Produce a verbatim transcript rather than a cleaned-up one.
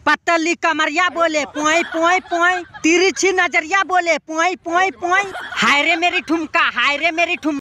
पतली कमरिया बोले पोई पोई पोई, तिरछी नजरिया बोले पोई पोई पोई। हाय रे मेरी ठुमका, हाय रे मेरी ठुमका।